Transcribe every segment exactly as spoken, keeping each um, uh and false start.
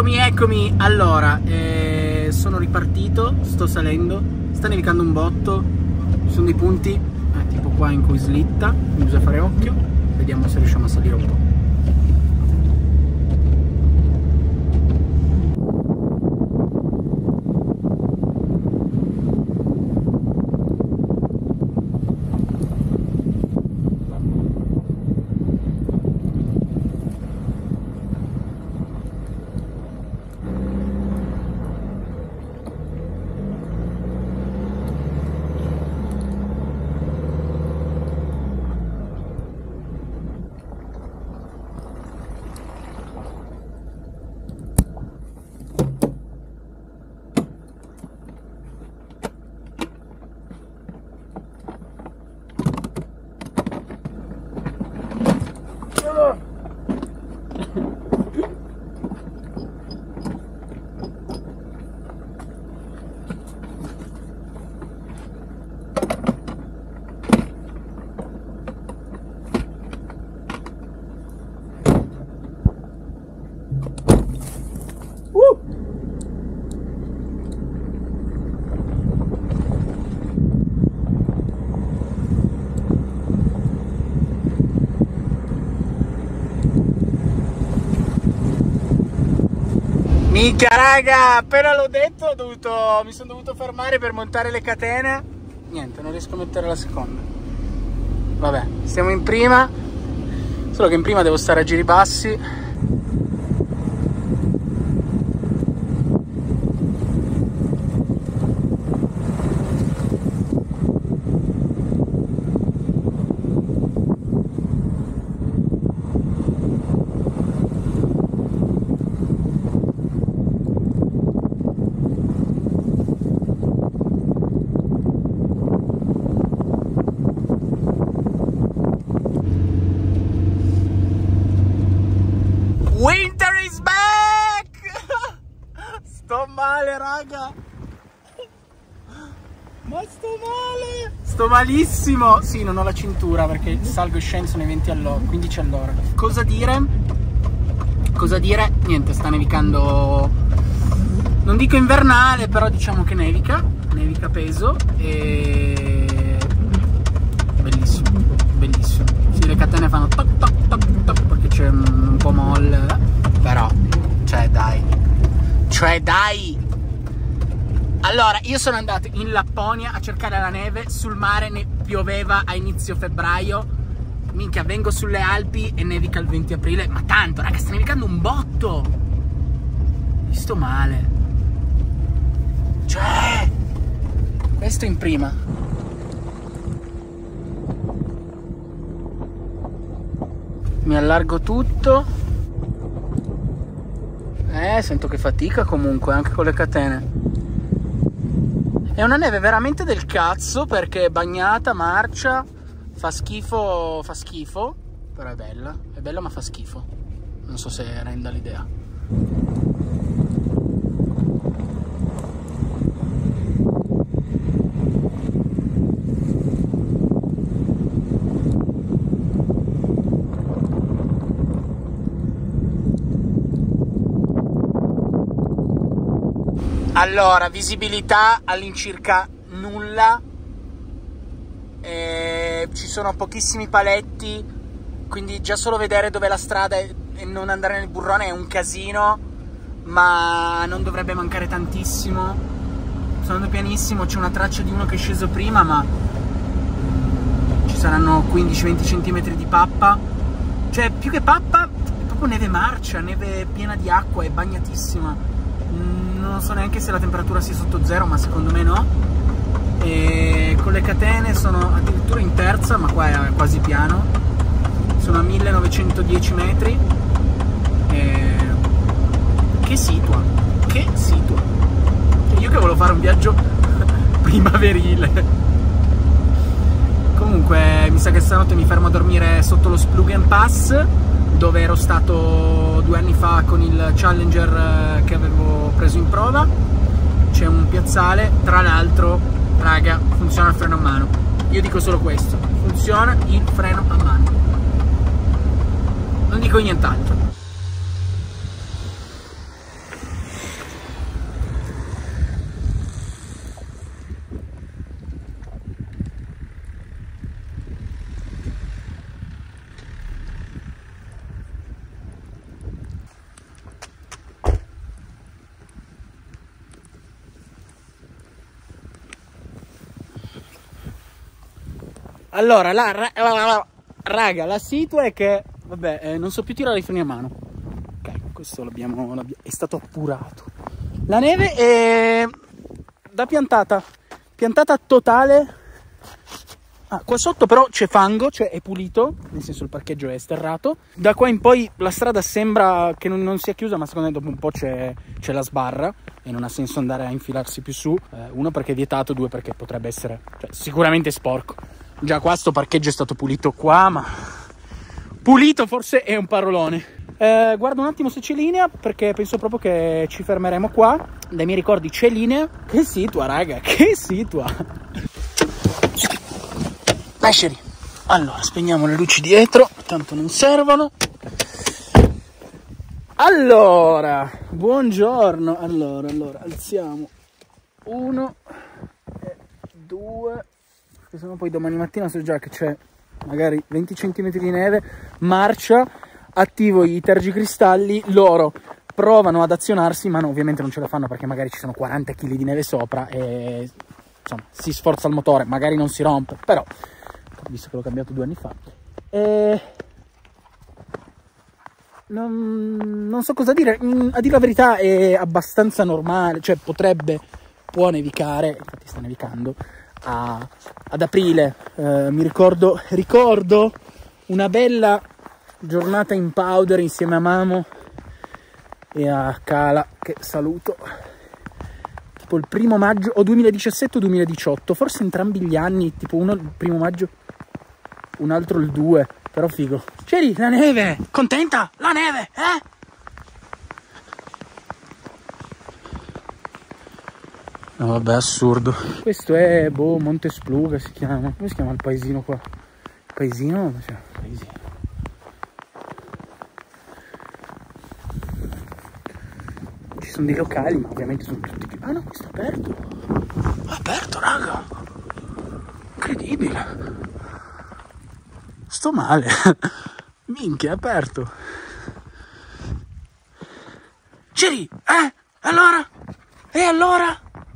Eccomi, eccomi. Allora, eh, sono ripartito, sto salendo, sta nevicando un botto, ci sono dei punti, eh, tipo qua in cui slitta, quindi bisogna fare occhio, vediamo se riusciamo a salire un po'. Minchia raga, appena l'ho detto ho dovuto, mi sono dovuto fermare per montare le catene. Niente, non riesco a mettere la seconda. Vabbè, stiamo in prima, solo che in prima devo stare a giri bassi. Winter is back! Sto male raga, ma sto male, sto malissimo. Sì, non ho la cintura perché salgo e scendo, sono i venti all'ora, quindici all'ora. Cosa dire? Cosa dire? Niente, sta nevicando, non dico invernale, però diciamo che nevica, nevica peso e bellissimo, bellissimo. Sì, le catene fanno toc toc toc toc perché c'è un, un po' molle, però cioè dai, cioè dai. Allora, io sono andato in Lapponia a cercare la neve sul mare, ne pioveva a inizio febbraio. Minchia, vengo sulle Alpi e nevica il venti aprile, ma tanto raga, sta nevicando un botto. Mi sto male, cioè questo in prima. Mi allargo tutto. Eh, sento che fatica comunque, anche con le catene. È una neve veramente del cazzo perché è bagnata, marcia, fa schifo, fa schifo, però è bella, è bella ma fa schifo. Non so se renda l'idea. Allora, visibilità all'incirca nulla, e ci sono pochissimi paletti, quindi già solo vedere dove è la strada e non andare nel burrone è un casino, ma non dovrebbe mancare tantissimo. Sto andando pianissimo, c'è una traccia di uno che è sceso prima, ma ci saranno quindici venti centimetri di pappa, cioè più che pappa è proprio neve marcia, neve piena di acqua, è bagnatissima. Non so neanche se la temperatura sia sotto zero, ma secondo me no. E con le catene sono addirittura in terza, ma qua è quasi piano. Sono a millenovecentodieci metri. E... che situa, che situa. Io che volevo fare un viaggio primaverile. Comunque mi sa che stanotte mi fermo a dormire sotto lo Splugen Pass, dove ero stato due anni fa con il Challenger che avevo preso in prova. C'è un piazzale, tra l'altro, raga, funziona il freno a mano. Io dico solo questo, funziona il freno a mano. Non dico nient'altro. Allora, la, ra, la, raga, la situa è che, vabbè, eh, non so più tirare i freni a mano. Ok, questo l'abbiamo, è stato appurato. La neve è da piantata, piantata totale. Ah, qua sotto però c'è fango, cioè è pulito, nel senso il parcheggio è sterrato. Da qua in poi la strada sembra che non, non sia chiusa, ma secondo me dopo un po' c'è la sbarra e non ha senso andare a infilarsi più su. Eh, uno perché è vietato, due perché potrebbe essere, cioè, sicuramente sporco. Già qua sto parcheggio è stato pulito qua, ma pulito forse è un parolone. Eh, guardo un attimo se c'è linea, perché penso proprio che ci fermeremo qua. Dai miei ricordi c'è linea. Che situa, raga, che situa. Lasciali. Allora, spegniamo le luci dietro, tanto non servono. Allora, buongiorno. Allora, allora, alziamo uno e due, perché sennò poi domani mattina so già che c'è magari venti centimetri di neve. Marcia, attivo i tergicristalli, loro provano ad azionarsi, ma no, ovviamente non ce la fanno perché magari ci sono quaranta chili di neve sopra e insomma si sforza il motore, magari non si rompe, però visto che l'ho cambiato due anni fa. E non, non so cosa dire. A dire la verità è abbastanza normale, cioè potrebbe, può nevicare, infatti sta nevicando a, ad aprile. Eh, mi ricordo, ricordo una bella giornata in powder insieme a Mamo e a Cala, che saluto, tipo il primo maggio o duemiladiciassette o duemiladiciotto, forse entrambi gli anni, tipo uno il primo maggio, un altro il due, però figo. C'eri la neve, contenta? La neve, eh? No, vabbè, assurdo. Questo è, boh, Monte Spluga si chiama. Come si chiama il paesino qua? Il paesino? Cioè, paesino. Ci sono dei locali, ma ovviamente sono tutti... Ah no, questo è aperto. È aperto, raga. Incredibile. Sto male. Minchia, è aperto. C'eri? Eh? Allora? E allora?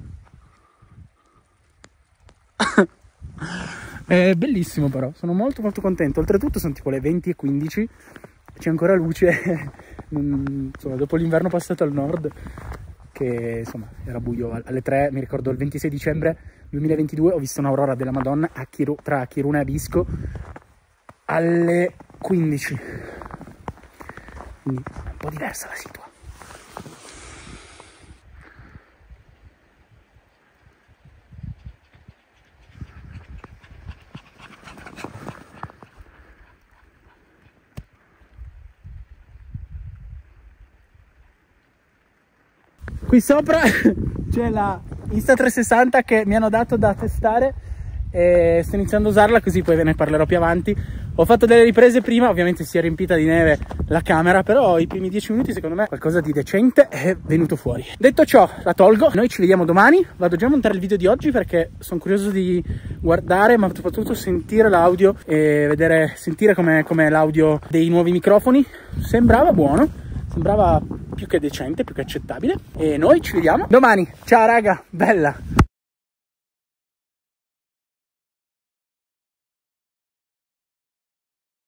È bellissimo però, sono molto molto contento. Oltretutto sono tipo le venti e quindici, c'è ancora luce. Insomma, dopo l'inverno passato al nord, che insomma era buio alle tre, mi ricordo il ventisei dicembre duemilaventidue ho visto un'aurora della Madonna a Chiru, tra Chiruna e Abisco alle quindici, quindi un po' diversa la situazione. Qui sopra c'è la Insta trecentosessanta che mi hanno dato da testare e sto iniziando a usarla, così poi ve ne parlerò più avanti. Ho fatto delle riprese prima, ovviamente si è riempita di neve la camera, però i primi dieci minuti secondo me qualcosa di decente è venuto fuori. Detto ciò, la tolgo, noi ci vediamo domani. Vado già a montare il video di oggi perché sono curioso di guardare, ma soprattutto sentire l'audio e vedere, sentire com'è com'è l'audio dei nuovi microfoni. Sembrava buono, sembrava più che decente, più che accettabile, e noi ci vediamo domani. Ciao raga, bella!